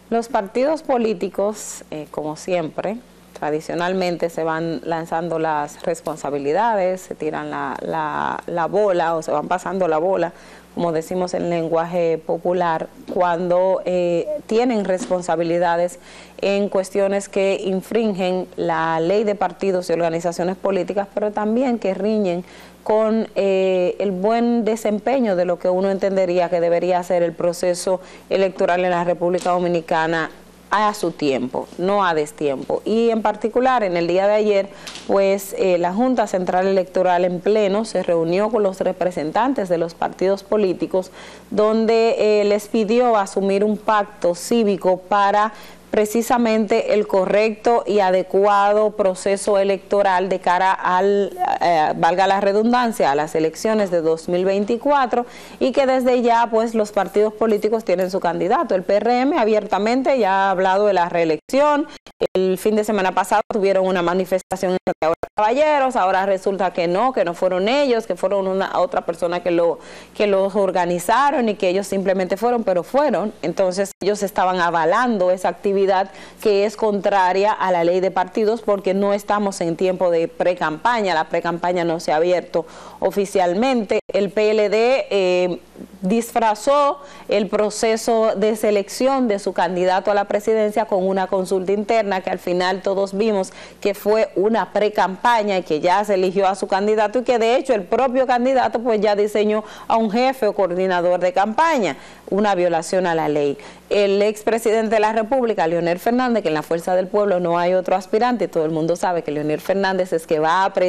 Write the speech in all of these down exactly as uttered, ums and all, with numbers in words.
Los partidos políticos, eh, como siempre, tradicionalmente se van lanzando las responsabilidades, se tiran la, la, la bola o se van pasando la bola, como decimos en lenguaje popular, cuando eh, tienen responsabilidades en cuestiones que infringen la ley de partidos y organizaciones políticas, pero también que riñen con eh, el buen desempeño de lo que uno entendería que debería ser el proceso electoral en la República Dominicana a su tiempo, no a destiempo. Y en particular, en el día de ayer, pues eh, la Junta Central Electoral en pleno se reunió con los representantes de los partidos políticos, donde eh, les pidió asumir un pacto cívico para precisamente el correcto y adecuado proceso electoral de cara al, eh, valga la redundancia, a las elecciones de dos mil veinticuatro, y que desde ya pues los partidos políticos tienen su candidato. El P R M abiertamente ya ha hablado de la reelección. El fin de semana pasado tuvieron una manifestación en Santiago de Caballeros, ahora resulta que no, que no fueron ellos, que fueron una otra persona que lo que los organizaron y que ellos simplemente fueron, pero fueron. Entonces ellos estaban avalando esa actividad que es contraria a la ley de partidos, porque no estamos en tiempo de pre-campaña, la pre-campaña no se ha abierto oficialmente. El P L D eh, disfrazó el proceso de selección de su candidato a la presidencia con una consulta interna que al final todos vimos que fue una pre-campaña y que ya se eligió a su candidato, y que de hecho el propio candidato pues ya diseñó a un jefe o coordinador de campaña, una violación a la ley. El expresidente de la República, Leonel Fernández, que en la Fuerza del Pueblo no hay otro aspirante, todo el mundo sabe que Leonel Fernández es que va a,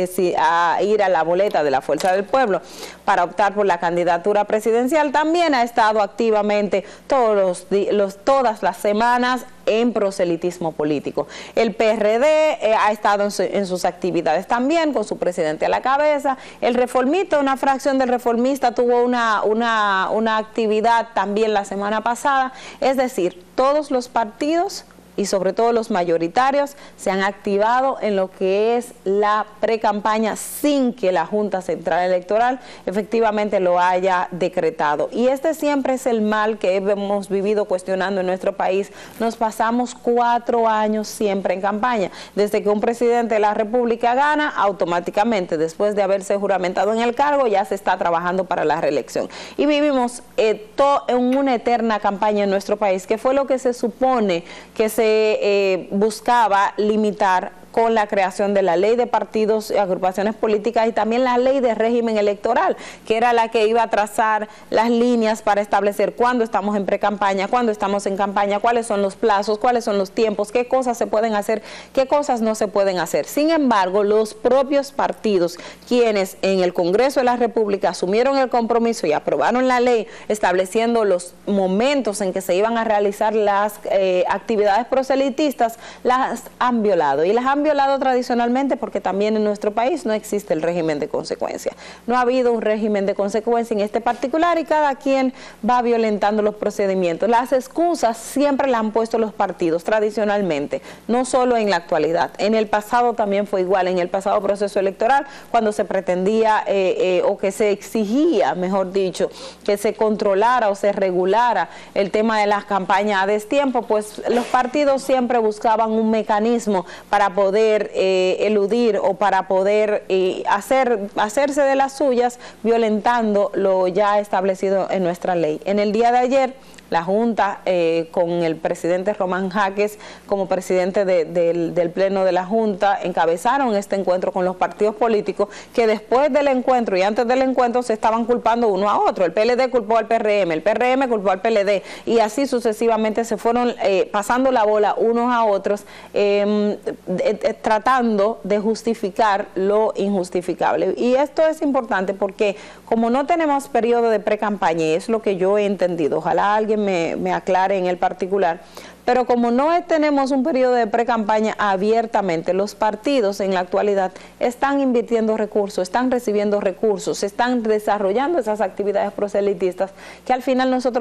a ir a la boleta de la Fuerza del Pueblo para optar por la candidatura presidencial, también ha estado activamente todos los, los, todas las semanas en proselitismo político. El P R D eh, ha estado en, su, en sus actividades también, con su presidente a la cabeza. El Reformista, una fracción del Reformista, tuvo una, una, una actividad también la semana pasada. Es decir, todos los partidos y sobre todo los mayoritarios se han activado en lo que es la pre-campaña sin que la Junta Central Electoral efectivamente lo haya decretado. Y este siempre es el mal que hemos vivido cuestionando en nuestro país. Nos pasamos cuatro años siempre en campaña. Desde que un presidente de la República gana, automáticamente, después de haberse juramentado en el cargo, ya se está trabajando para la reelección. Y vivimos eh, en una eterna campaña en nuestro país, que fue lo que se supone que se Eh, buscaba limitar con la creación de la ley de partidos y agrupaciones políticas y también la ley de régimen electoral, que era la que iba a trazar las líneas para establecer cuándo estamos en pre-campaña, cuándo estamos en campaña, cuáles son los plazos, cuáles son los tiempos, qué cosas se pueden hacer, qué cosas no se pueden hacer. Sin embargo, los propios partidos, quienes en el Congreso de la República asumieron el compromiso y aprobaron la ley estableciendo los momentos en que se iban a realizar las eh, actividades proselitistas, las han violado y las han violado tradicionalmente, porque también en nuestro país no existe el régimen de consecuencia. No ha habido un régimen de consecuencia en este particular y cada quien va violentando los procedimientos. Las excusas siempre las han puesto los partidos tradicionalmente, no solo en la actualidad. En el pasado también fue igual, en el pasado proceso electoral, cuando se pretendía eh, eh, o que se exigía, mejor dicho, que se controlara o se regulara el tema de las campañas a destiempo, pues los partidos siempre buscaban un mecanismo para poder poder eh, eludir o para poder eh, hacer, hacerse de las suyas, violentando lo ya establecido en nuestra ley. En el día de ayer, la Junta, eh, con el presidente Román Jaques como presidente de, de, del Pleno de la Junta, encabezaron este encuentro con los partidos políticos, que después del encuentro y antes del encuentro se estaban culpando uno a otro. El P L D culpó al P R M, el P R M culpó al P L D, y así sucesivamente se fueron eh, pasando la bola unos a otros, eh, de, de, tratando de justificar lo injustificable. Y esto es importante porque como no tenemos periodo de pre-campaña, y es lo que yo he entendido, ojalá alguien Me, me aclare en el particular, pero como no tenemos un periodo de pre-campaña abiertamente, los partidos en la actualidad están invirtiendo recursos, están recibiendo recursos, están desarrollando esas actividades proselitistas que al final nosotros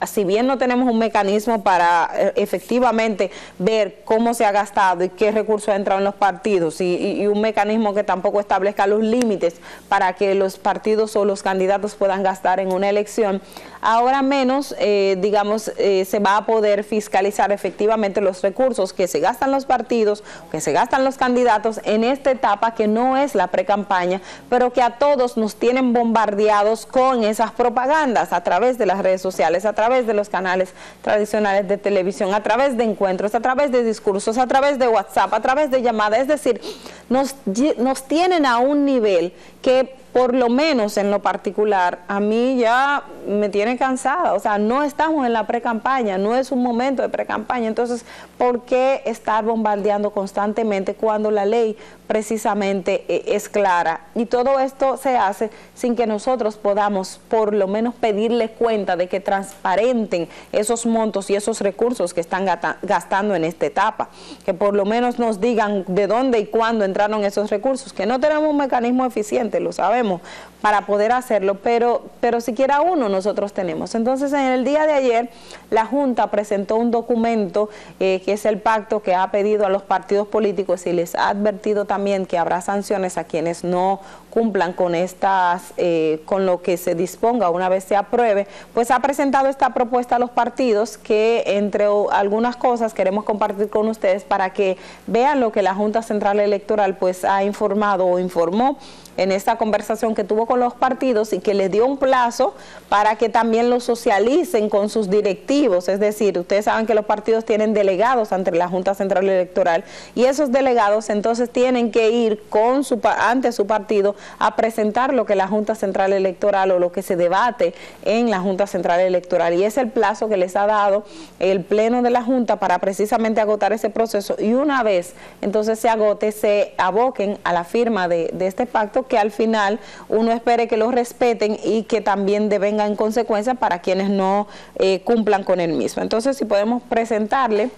si bien no tenemos un mecanismo para eh, efectivamente ver cómo se ha gastado y qué recursos ha entrado en los partidos, y, y, y un mecanismo que tampoco establezca los límites para que los partidos o los candidatos puedan gastar en una elección, ahora menos, eh, digamos, eh, se va a poder fiscalizar efectivamente los recursos que se gastan los partidos, que se gastan los candidatos en esta etapa que no es la pre-campaña, pero que a todos nos tienen bombardeados con esas propagandas a través de las redes sociales, a través de los canales tradicionales de televisión, a través de encuentros, a través de discursos, a través de WhatsApp, a través de llamadas. Es decir, nos, nos tienen a un nivel que, por lo menos en lo particular, a mí ya me tiene cansada. O sea, no estamos en la pre-campaña, no es un momento de pre-campaña. Entonces, ¿por qué estar bombardeando constantemente cuando la ley precisamente eh, es clara? Y todo esto se hace sin que nosotros podamos por lo menos pedirle cuenta de que transparenten esos montos y esos recursos que están gastando en esta etapa, que por lo menos nos digan de dónde y cuándo entraron esos recursos, que no tenemos un mecanismo eficiente, lo sabemos, para poder hacerlo, pero, pero siquiera uno nosotros tenemos. Entonces, en el día de ayer, la Junta presentó un documento eh, que es el pacto que ha pedido a los partidos políticos y les ha advertido también que habrá sanciones a quienes no cumplan con estas, eh, con lo que se disponga una vez se apruebe. Pues ha presentado esta propuesta a los partidos que, entre algunas cosas, queremos compartir con ustedes para que vean lo que la Junta Central Electoral pues ha informado o informó en esta conversación que tuvo con los partidos y que les dio un plazo para que también lo socialicen con sus directivos. Es decir, ustedes saben que los partidos tienen delegados ante la Junta Central Electoral y esos delegados entonces tienen que ir con su, ante su partido a presentar lo que la Junta Central Electoral o lo que se debate en la Junta Central Electoral, y es el plazo que les ha dado el Pleno de la Junta para precisamente agotar ese proceso, y una vez entonces se agote, se aboquen a la firma de, de este pacto, que al final uno espere que lo respeten y que también devenga en consecuencia para quienes no eh, cumplan con el mismo. Entonces, si podemos presentarle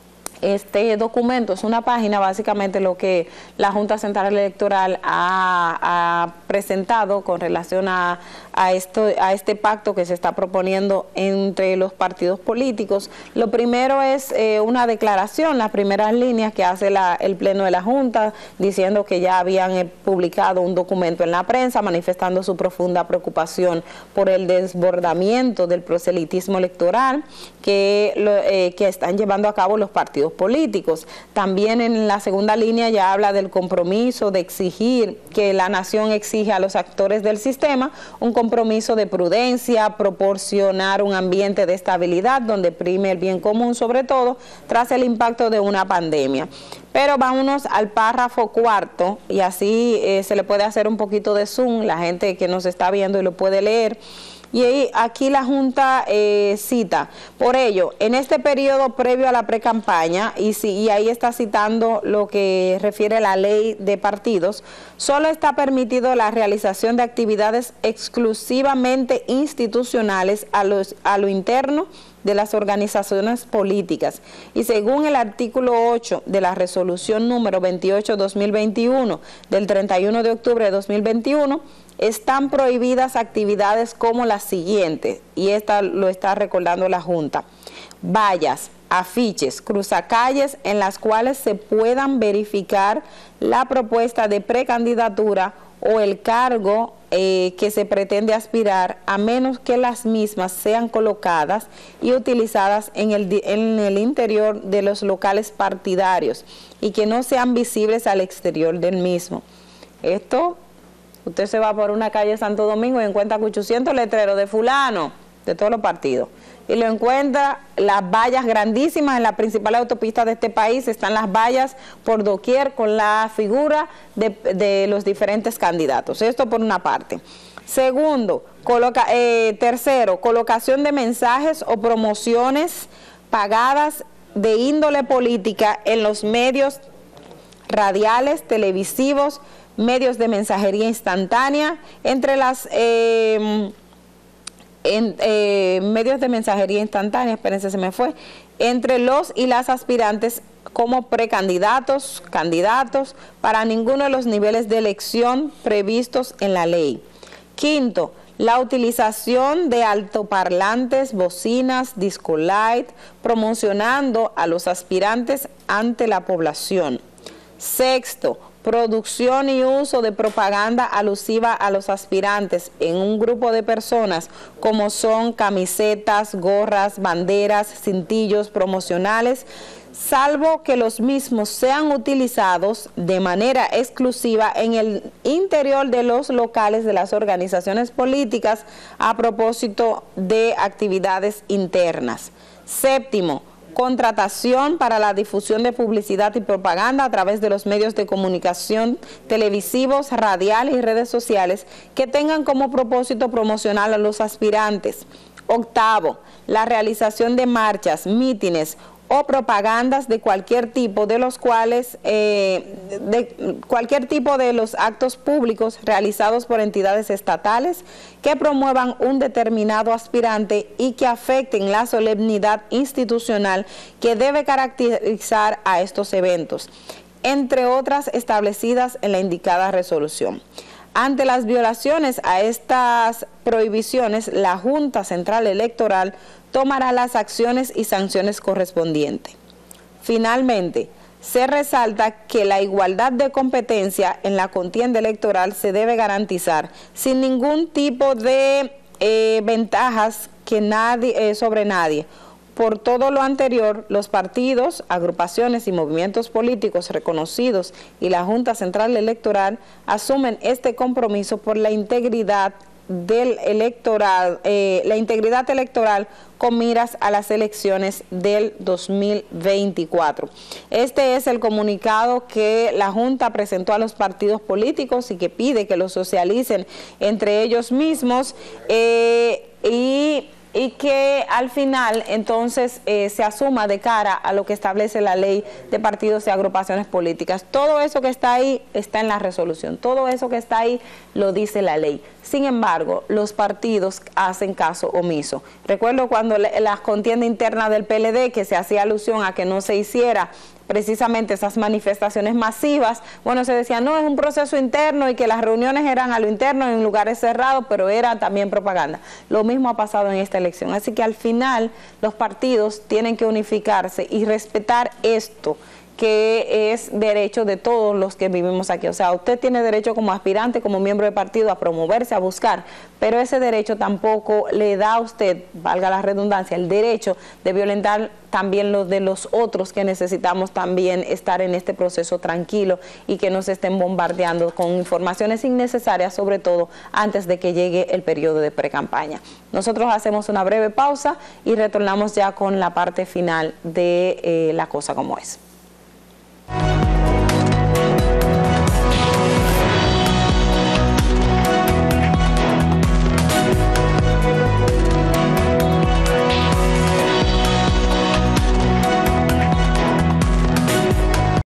este documento, es una página, básicamente lo que la Junta Central Electoral ha, ha presentado con relación a, a, esto, a este pacto que se está proponiendo entre los partidos políticos. Lo primero es eh, una declaración, las primeras líneas que hace la, el Pleno de la Junta, diciendo que ya habían eh, publicado un documento en la prensa manifestando su profunda preocupación por el desbordamiento del proselitismo electoral que, lo, eh, que están llevando a cabo los partidos políticos. También en la segunda línea ya habla del compromiso de exigir, que la nación exige a los actores del sistema un compromiso de prudencia, proporcionar un ambiente de estabilidad donde prime el bien común, sobre todo tras el impacto de una pandemia. Pero vámonos al párrafo cuarto, y así eh, se le puede hacer un poquito de zoom, la gente que nos está viendo y lo puede leer. Y aquí la Junta eh, cita, por ello, en este periodo previo a la precampaña, y, si, y ahí está citando lo que refiere a la ley de partidos, solo está permitido la realización de actividades exclusivamente institucionales a, los, a lo interno de las organizaciones políticas, y según el artículo ocho de la resolución número veintiocho barra dos mil veintiuno del treinta y uno de octubre de dos mil veintiuno, están prohibidas actividades como las siguientes, y esta lo está recordando la Junta: vallas, afiches, cruzacalles en las cuales se puedan verificar la propuesta de precandidatura o el cargo eh, que se pretende aspirar, a menos que las mismas sean colocadas y utilizadas en el, en el interior de los locales partidarios y que no sean visibles al exterior del mismo. Esto, usted se va por una calle de Santo Domingo y encuentra ochocientos letreros de fulano, de todos los partidos, y lo encuentra las vallas grandísimas en la principal autopista de este país, están las vallas por doquier con la figura de, de los diferentes candidatos. Esto por una parte. Segundo, coloca, eh, tercero, colocación de mensajes o promociones pagadas de índole política en los medios radiales, televisivos, medios de mensajería instantánea, entre las eh, en, eh, medios de mensajería instantánea, espérense, se me fue, entre los y las aspirantes como precandidatos, candidatos, para ninguno de los niveles de elección previstos en la ley. Quinto, La utilización de altoparlantes, bocinas, disco light, promocionando a los aspirantes ante la población. Sexto, producción y uso de propaganda alusiva a los aspirantes en un grupo de personas, como son camisetas, gorras, banderas, cintillos promocionales, salvo que los mismos sean utilizados de manera exclusiva en el interior de los locales de las organizaciones políticas a propósito de actividades internas. Séptimo, contratación para la difusión de publicidad y propaganda a través de los medios de comunicación televisivos, radiales y redes sociales que tengan como propósito promocionar a los aspirantes. Octavo, la realización de marchas, mítines o propagandas de cualquier tipo de los cuales eh, de cualquier tipo de los actos públicos realizados por entidades estatales que promuevan un determinado aspirante y que afecten la solemnidad institucional que debe caracterizar a estos eventos, entre otras establecidas en la indicada resolución. Ante las violaciones a estas prohibiciones, la Junta Central Electoral tomará las acciones y sanciones correspondientes. Finalmente, se resalta que la igualdad de competencia en la contienda electoral se debe garantizar sin ningún tipo de eh, ventajas que nadie, eh, sobre nadie. Por todo lo anterior, los partidos, agrupaciones y movimientos políticos reconocidos y la Junta Central Electoral asumen este compromiso por la integridad del electoral, eh, la integridad electoral con miras a las elecciones del dos mil veinticuatro. Este es el comunicado que la Junta presentó a los partidos políticos y que pide que lo socialicen entre ellos mismos eh, y y que al final entonces eh, se asuma de cara a lo que establece la ley de partidos y agrupaciones políticas. Todo eso que está ahí está en la resolución, todo eso que está ahí lo dice la ley. Sin embargo, los partidos hacen caso omiso. Recuerdo cuando la, la contienda interna del P L D, que se hacía alusión a que no se hiciera precisamente esas manifestaciones masivas, bueno, se decía, no, es un proceso interno y que las reuniones eran a lo interno en lugares cerrados, pero era también propaganda. Lo mismo ha pasado en esta elección. Así que al final los partidos tienen que unificarse y respetar esto, que es derecho de todos los que vivimos aquí. O sea, usted tiene derecho como aspirante, como miembro de partido, a promoverse, a buscar, pero ese derecho tampoco le da a usted, valga la redundancia, el derecho de violentar también los de los otros que necesitamos también estar en este proceso tranquilo y que no se estén bombardeando con informaciones innecesarias, sobre todo antes de que llegue el periodo de precampaña. Nosotros hacemos una breve pausa y retornamos ya con la parte final de eh, La Cosa Como Es.